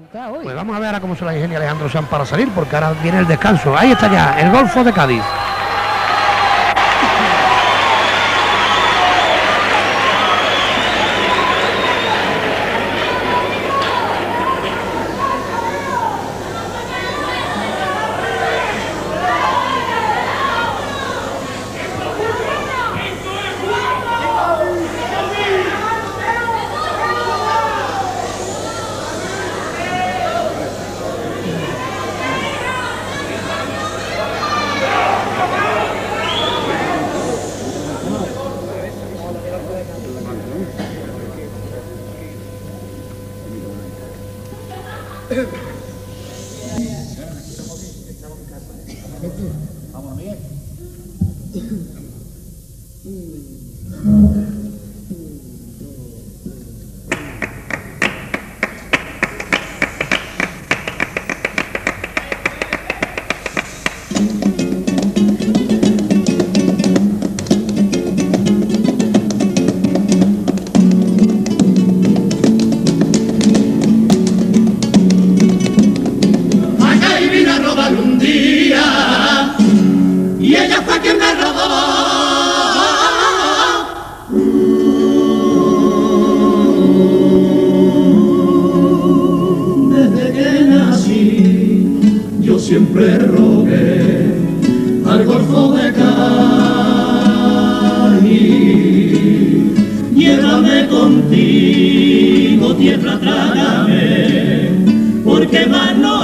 montar hoy. Pues vamos a ver ahora cómo se la ingenia Alejandro Sanz para salir, porque ahora viene el descanso. Ahí está ya, el Golfo de Cádiz. Siempre rogué al Golfo de Cádiz, llévame contigo, tierra, trágame, porque más no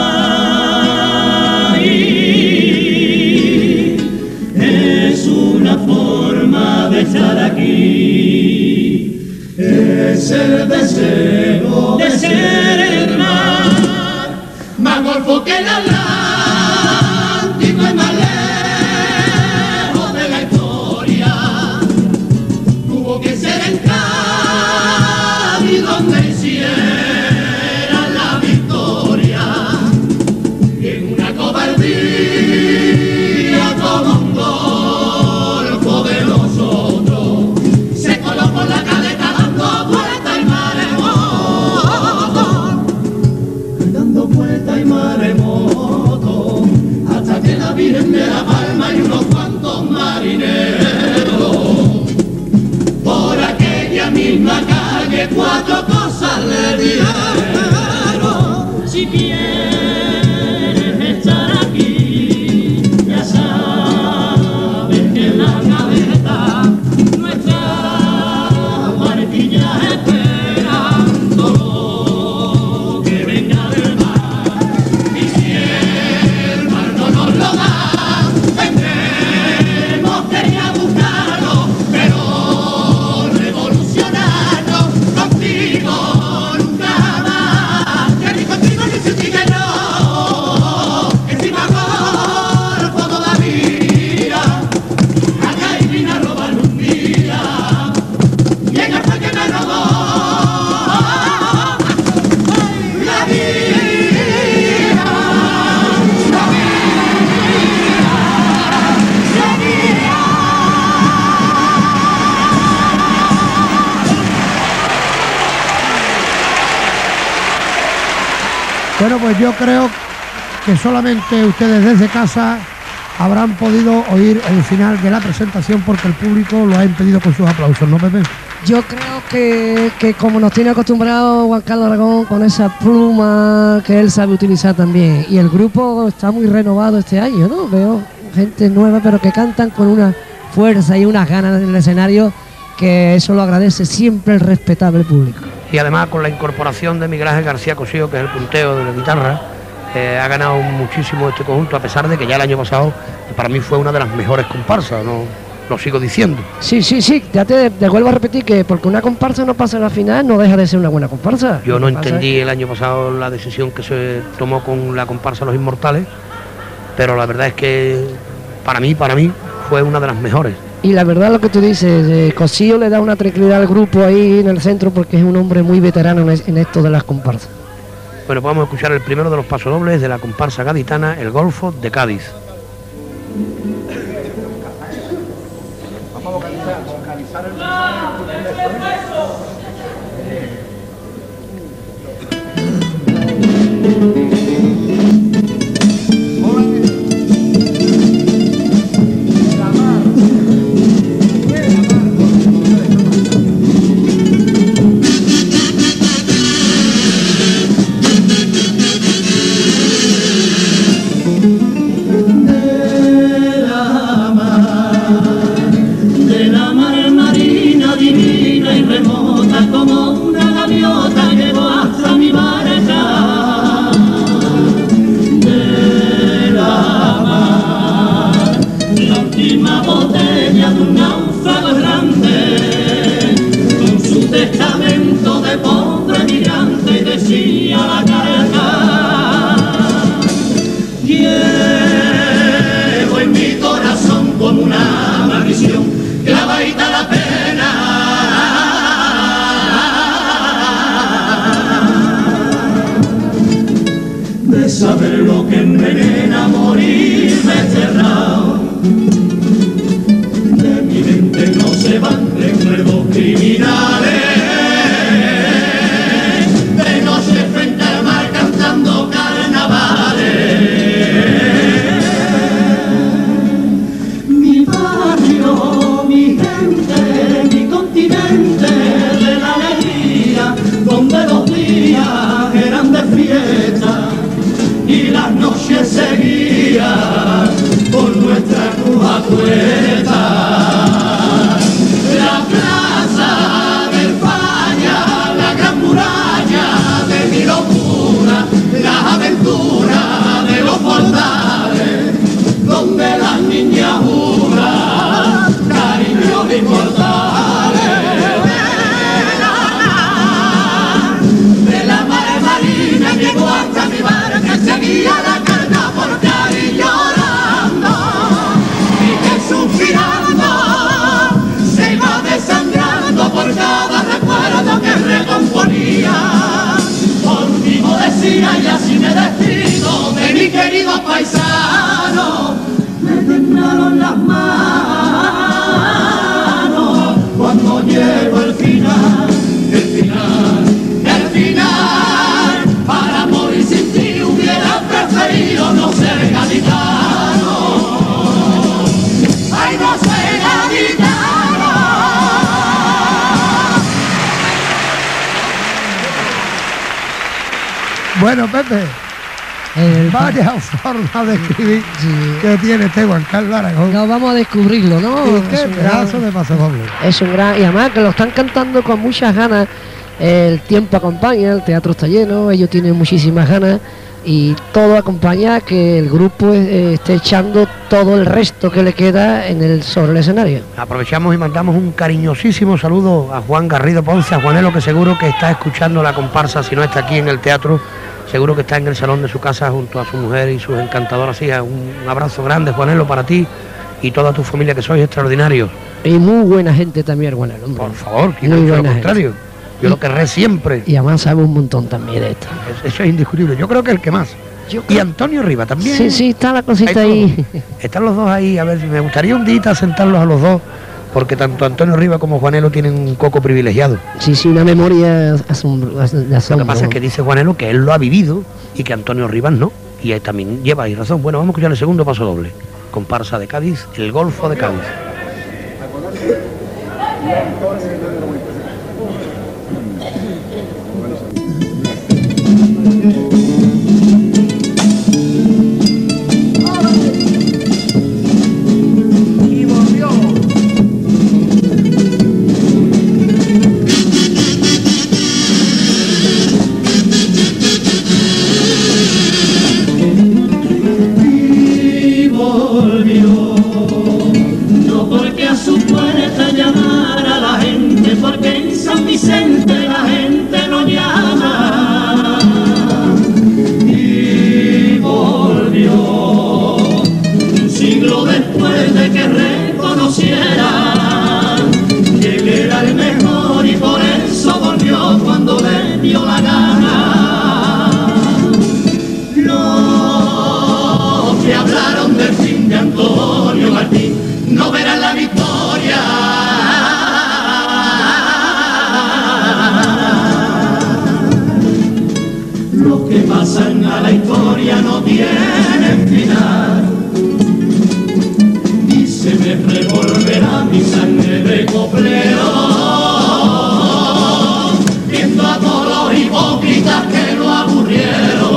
hay. Es una forma de estar aquí, es el deseo de ser el mar, más golfo que el Atlántico y más lejos de la historia. Tuvo que ser en Cádiz donde hicieran la victoria, y en una cobardía como un golfo de los otros se coló por la caleta dando vuelta y maremoto, dando vuelta y maremoto, hasta que la Virgen de la Palma y unos cuantos marineros por aquella misma calle cuatro cosas le dijeron: si quieres estar aquí, ya sabes que en la cabeza nuestra barquilla esperando lo que venga del mar, y si el mar no nos lo da, tendremos que ir a buscarlo, pero revolucionarnos contigo nunca más, que ni contigo ni sin ti que no, encima golfo todavía, acá y vine a robar un día, y en hasta que me robó la vida, la Bueno, pues yo creo que solamente ustedes desde casa habrán podido oír el final de la presentación, porque el público lo ha impedido con sus aplausos, ¿no, Pepe? Yo creo que como nos tiene acostumbrado Juan Carlos Aragón, con esa pluma que él sabe utilizar también, y el grupo está muy renovado este año, ¿no? Veo gente nueva, pero que cantan con una fuerza y unas ganas en el escenario, que eso lo agradece siempre el respetable público. Y además con la incorporación de Miguel Ángel García Cosío, que es el punteo de la guitarra, ha ganado muchísimo este conjunto, a pesar de que ya el año pasado para mí fue una de las mejores comparsas, ¿no? Lo sigo diciendo. Sí, ya te vuelvo a repetir que porque una comparsa no pasa a la final, no deja de ser una buena comparsa. Yo no entendí el año pasado la decisión que se tomó con la comparsa Los Inmortales, pero la verdad es que para mí fue una de las mejores. Y la verdad lo que tú dices, Cosío le da una tranquilidad al grupo ahí en el centro, porque es un hombre muy veterano en esto de las comparsas. Bueno, pues vamos a escuchar el primero de los pasodobles de la comparsa gaditana, el Golfo de Cádiz. Vamos a vocalizar el... saber lo que envenena morir desterrado. De mi mente no se van recuerdos criminales, de noche frente al mar cantando carnavales. Mi barrio, mi gente, mi continente de la alegría, donde los días eran de fiesta y las noches seguían por nuestra cruz acuesta. La plaza de España, la gran muralla de mi locura, las aventuras de los portales, donde las niñas juran cariños inmortales. De la mare marina llegó hasta mi bar que seguía la carga por calle llorando, y Jesús girando se iba desangrando por cada recuerdo que recomponía. Por último decía y así me despido de mi querido paisano. Me temblaron las manos cuando llegó el final, el final, el final. Para morir sin ti hubiera preferido no ser gaditano. Ay, no ser gaditano. Bueno, Pepe, vaya forma de escribir que tiene este Juan Carlos Aragón. No, vamos a descubrirlo, ¿no? Y qué Es un pedazo de pasodoble. Es un gran, y además que lo están cantando con muchas ganas. El tiempo acompaña, el teatro está lleno, ellos tienen muchísimas ganas y todo acompaña a que el grupo esté echando todo el resto que le queda sobre el escenario. Aprovechamos y mandamos un cariñosísimo saludo a Juan Garrido Ponce, a Juanelo, que seguro que está escuchando la comparsa, si no está aquí en el teatro, seguro que está en el salón de su casa junto a su mujer y sus encantadoras hijas. Un abrazo grande, Juanelo, para ti y toda tu familia, que sois extraordinarios. Y muy buena gente también, Juanelo, hombre. Por favor, que Muy no lo buena contrario. Yo lo querré siempre. Y además sabe un montón también de esto. Eso es indiscutible. Yo creo que el que más. Y Antonio Riva también. Sí, sí, está la cosita ahí. Están los dos ahí. A ver, me gustaría un día sentarlos a los dos, porque tanto Antonio Riva como Juanelo tienen un coco privilegiado. Sí, sí, una memoria de asombro. Lo que pasa es que dice Juanelo que él lo ha vivido y que Antonio Rivas no. Y él también lleva ahí razón. Bueno, vamos a escuchar el segundo paso doble. Comparsa de Cádiz, el Golfo de Cádiz. No porque a su puerta llamara la gente, porque en San Vicente la gente no llama. Y volvió un siglo después de que reconociera que él era el mejor y por eso volvió cuando le dio la gana. Los que hablaron del fin de Antonio Martín no verán la victoria. Los que pasan a la historia no tienen final. Y se me revolverá mi sangre de coplero, viendo a todos los hipócritas que lo aburrieron.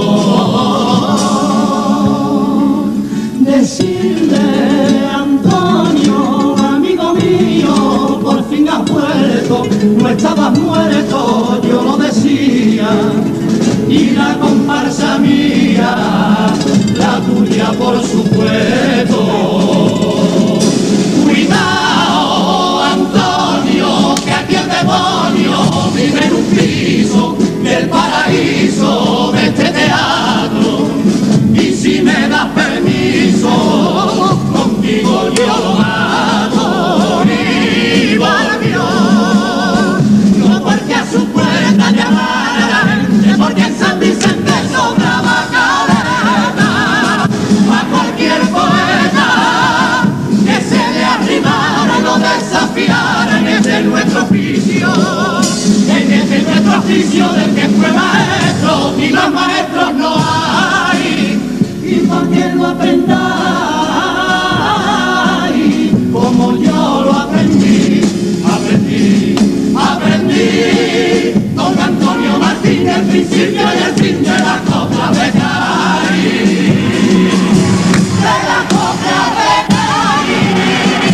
Decirle, Antonio, amigo mío, por fin has vuelto, no estabas muerto, yo lo decía, y la comparsa mía, la tuya por supuesto. Cuidado, Antonio, que aquí el demonio vive en un piso del paraíso de este teatro, y si me das permiso, contigo yo lo mato. Y volvió, no porque a su puerta llamara la gente, porque en San Vicente sobraba principio y el fin de la copla de Cádiz. De la copla de Cádiz.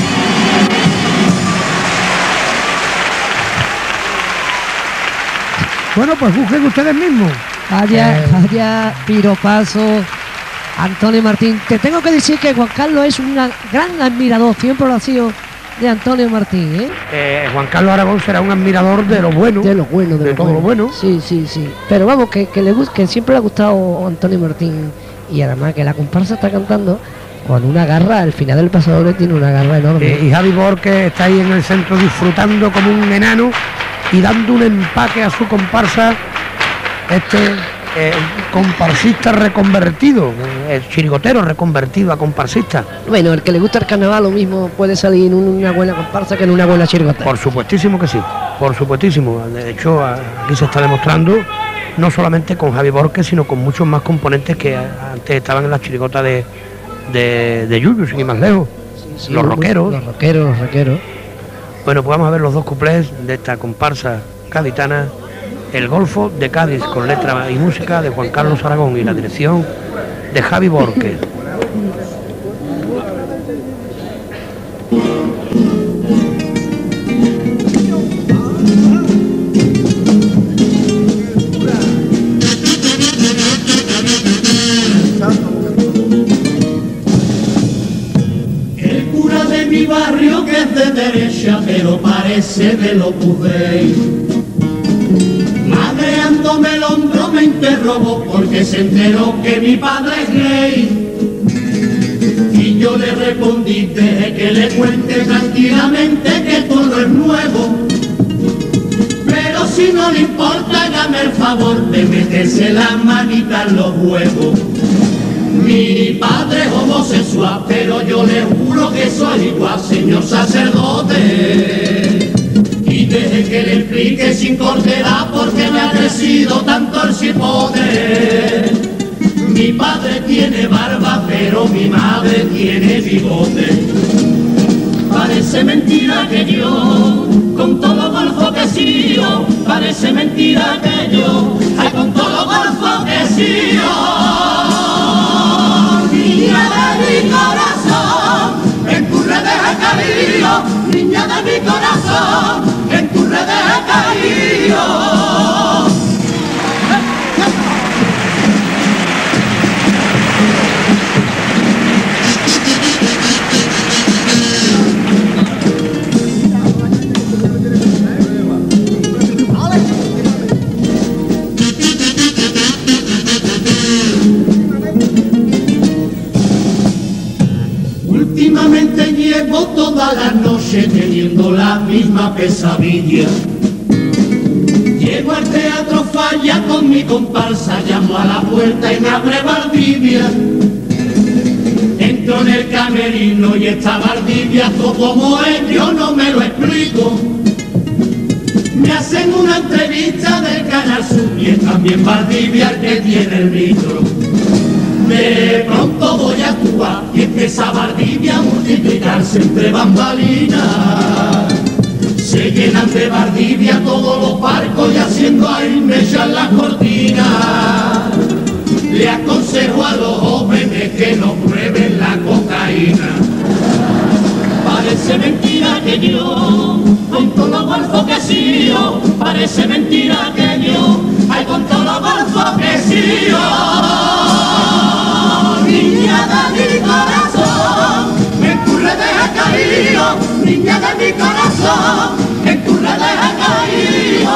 Bueno, pues busquen ustedes mismos. Vaya piropazo, Antonio Martín. Te tengo que decir que Juan Carlos es un gran admirador, siempre lo ha sido, de Antonio Martín, ¿eh? Juan Carlos Aragón será un admirador de lo bueno. De lo bueno, de todo lo bueno. Sí. Pero vamos, que siempre le ha gustado Antonio Martín. Y además que la comparsa está cantando con una garra, al final del pasador tiene una garra enorme. Y Javi Borges está ahí en el centro disfrutando como un enano y dando un empaque a su comparsa. Comparsista reconvertido, el chirigotero reconvertido a comparsista. Bueno, el que le gusta el carnaval lo mismo puede salir en una buena comparsa que en una buena chirigota. Por supuestísimo que sí, por supuestísimo. De hecho, aquí se está demostrando no solamente con Javi Borges, sino con muchos más componentes que antes estaban en la chirigota de Yuyu, sin ir más lejos. Sí, los rockeros. Los rockeros. Bueno, pues vamos a ver los dos cuplés de esta comparsa gaditana. El Golfo de Cádiz, con letra y música de Juan Carlos Aragón y la dirección de Javi Borges. El cura de mi barrio que es de derecha, pero parece de lo Opus. Madreándome el hombro me interrogó porque se enteró que mi padre es gay. Y yo le respondí, deje que le cuente tranquilamente que todo es nuevo. Pero si no le importa, hágame el favor de meterse la manita en los huevos. Mi padre es homosexual, pero yo le juro que soy igual, señor sacerdote. Y deje que le explique sin cortedad por qué me ha crecido tanto el cipote. Mi padre tiene barba, pero mi madre tiene bigote. Parece mentira que yo, con todo lo golfo que he sido, parece mentira que yo, ay, con todo lo golfo que he sido. Niña de mi corazón, en tu red he caído, niña de mi corazón, en tu red he caído. Últimamente llevo toda la noche teniendo la misma pesadilla. Llego al teatro Falla con mi comparsa, llamo a la puerta y me abre Valdivia. Entro en el camerino y está Valdivia, todo como es, yo no me lo explico. Me hacen una entrevista del Canal Sur y es también Valdivia el que tiene el micro. De pronto voy a actuar y empieza Valdivia a multiplicarse entre bambalinas. Se llenan de Valdivia todos los barcos y haciendo ahí me echan las cortinas. Le aconsejo a los jóvenes que no prueben la cocaína. Parece mentira que yo, con todo lo golfo que he sido, parece mentira que yo, ay, con todo lo golfo que he sido. Niña de mi corazón, en tu red he caído, niña de mi corazón, en tu red he caído.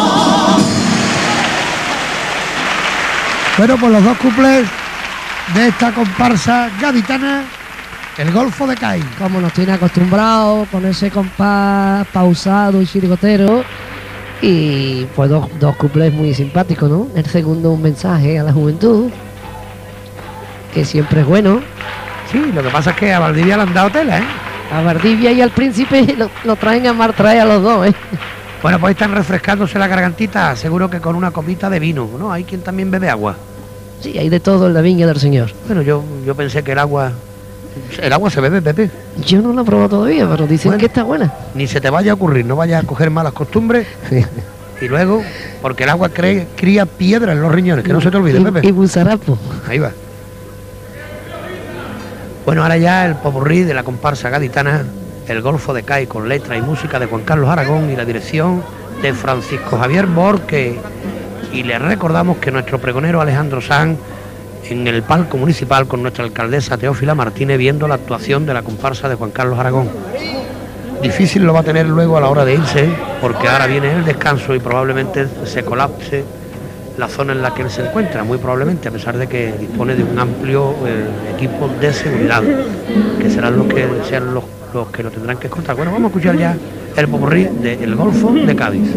Bueno, pues los dos cuplés de esta comparsa gaditana, el Golfo de Cádiz. Como nos tiene acostumbrados, con ese compás pausado y chirigotero. Y pues dos cuplés muy simpáticos, ¿no? El segundo, un mensaje a la juventud, que siempre es bueno. Sí, lo que pasa es que a Valdivia le han dado tela, ¿eh? A Valdivia y al Príncipe lo traen a mar, trae a los dos, ¿eh? Bueno, pues están refrescándose la gargantita, seguro que con una copita de vino, ¿no? Hay quien también bebe agua. Sí, hay de todo en la viña del Señor. Bueno, yo pensé que el agua se bebe, Pepe. Yo no la he probado todavía, pero dicen que está buena. Ni se te vaya a ocurrir, no vayas a coger malas costumbres Y luego, porque el agua cría piedra en los riñones, que no se te olvide, Pepe. Y Busarapo. Ahí va. Bueno, ahora ya el popurrí de la comparsa gaditana, el Golfo de Cádiz, con letra y música de Juan Carlos Aragón y la dirección de Francisco Javier Borque. Y le recordamos que nuestro pregonero Alejandro Sanz, en el palco municipal con nuestra alcaldesa Teófila Martínez, viendo la actuación de la comparsa de Juan Carlos Aragón. Difícil lo va a tener luego a la hora de irse, porque ahora viene el descanso y probablemente se colapse la zona en la que él se encuentra, muy probablemente, a pesar de que dispone de un amplio equipo de seguridad, que serán los que sean los que lo tendrán que escoltar. Bueno, vamos a escuchar ya el popurrí del Golfo de Cádiz.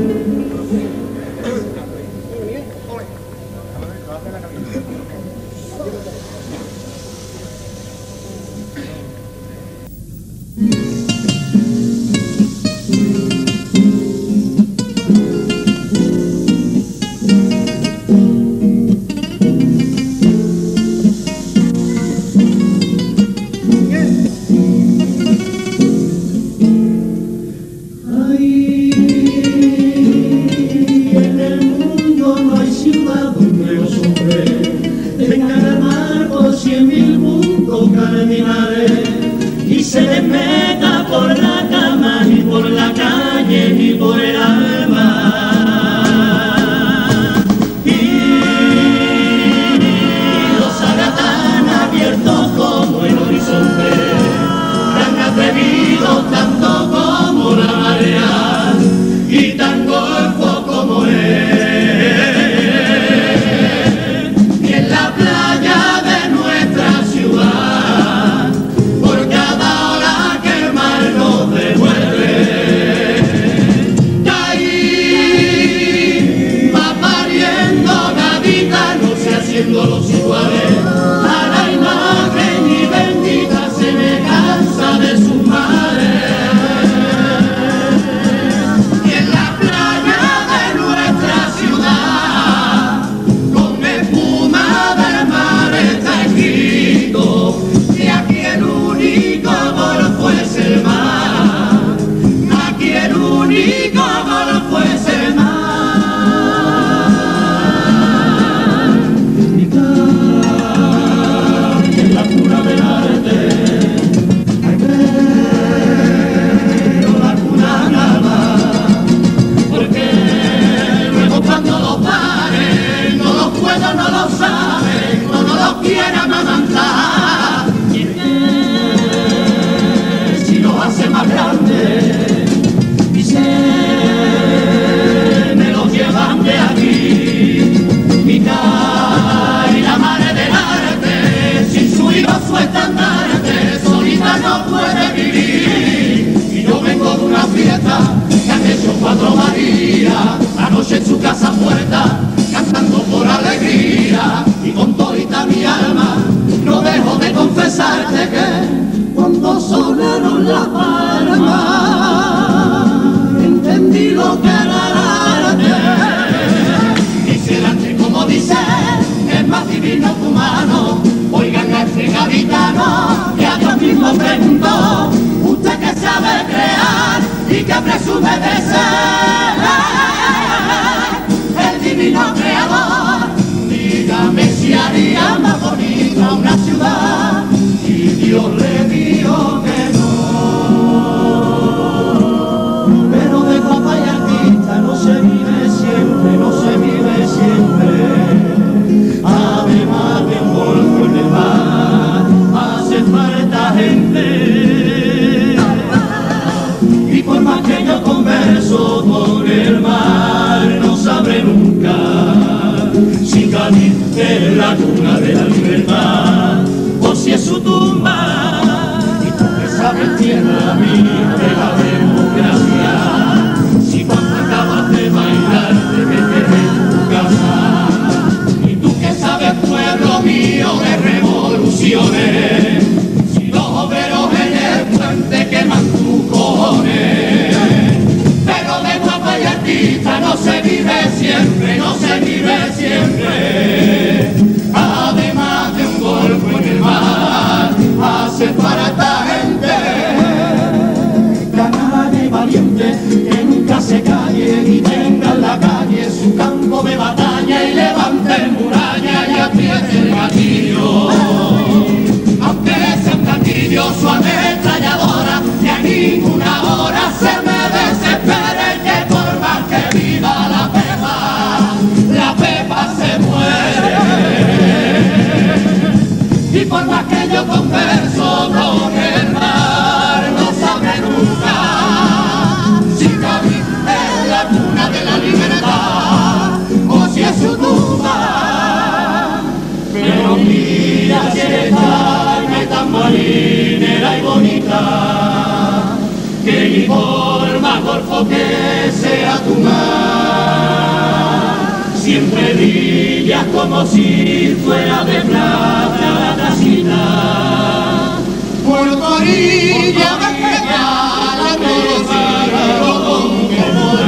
que ni por más golfo que sea tu mar, siempre brillas como si fuera de plata la casita. Por tu orilla me regala todos con que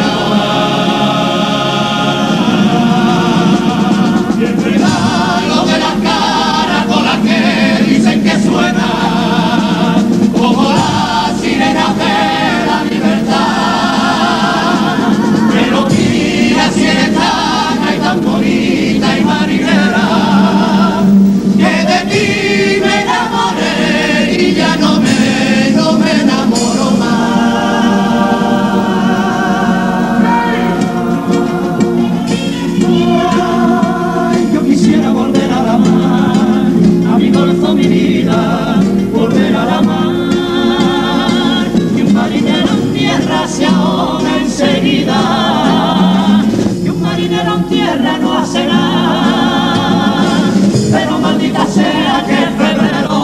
y el regalo de las caracolas que dicen que suena como las sirenas de la libertad. Pero mira si eres tan y tan bonita y marinera, que de ti me enamoré y ya no me enamoro más. Yo quisiera volver a la mar, a mi golfo, mi vida, volver a la mar. Y un marinero en tierra se ahoga enseguida, y un marinero en tierra no hace nada. Pero maldita sea que es febrero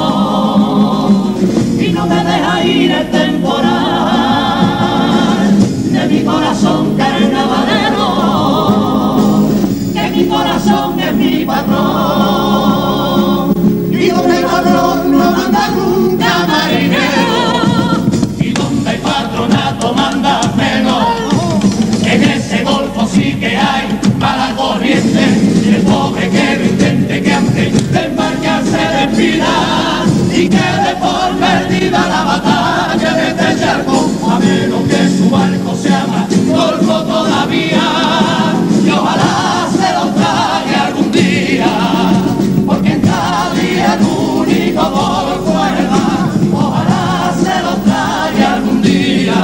y no me deja ir el temporal de mi corazón carnavalero, que mi corazón es mi patrón. Y donde el patrón no manda nunca marinero, y donde el patronato manda menos, en ese golfo sí que hay mala corriente. Y el pobre que lo intente, que antes de embarcar se despida y quede por perdida la batalla de este charco, a menos que su barco se llama golfo todavía. Y ojalá se lo trague algún día, porque en cada día el único golfo es el mar. Ojalá se lo trague algún día.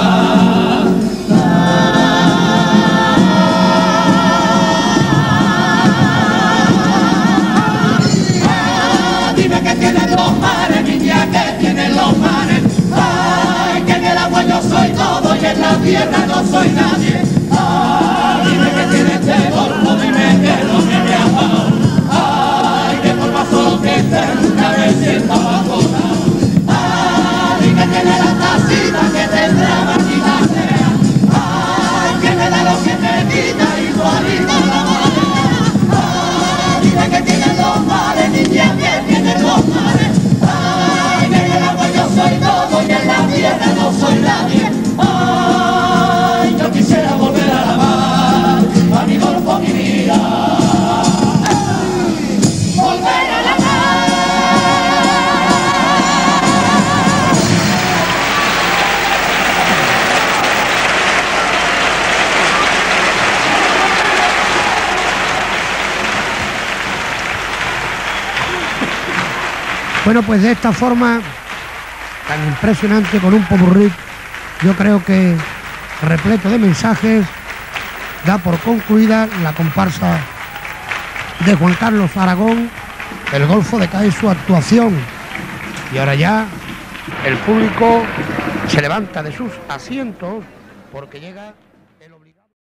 Dime que tienen los mares, niña, que tienen los mares. Ay, que en el agua yo soy todo y en la tierra no soy nadie. Ay, dime que tiene este golfo, dime que lo tiene abajo. Ay, que por más solo que esté nunca me sienta bajona. Ay, que tiene la tacita que tendrá marquita sea. Ay, que me da lo que me quita igualito la marea. Ay, dime que tiene los mares, niña, que tiene los mares. Ay, que en el agua yo soy todo y en la tierra no soy nadie. Ay, yo quisiera volver a la mar, a mi golfo, mi vida. Ay, volver a la mar. Bueno, pues de esta forma tan impresionante, con un popurrí, yo creo que repleto de mensajes, da por concluida la comparsa de Juan Carlos Aragón, el Golfo de Cádiz, su actuación. Y ahora ya el público se levanta de sus asientos porque llega...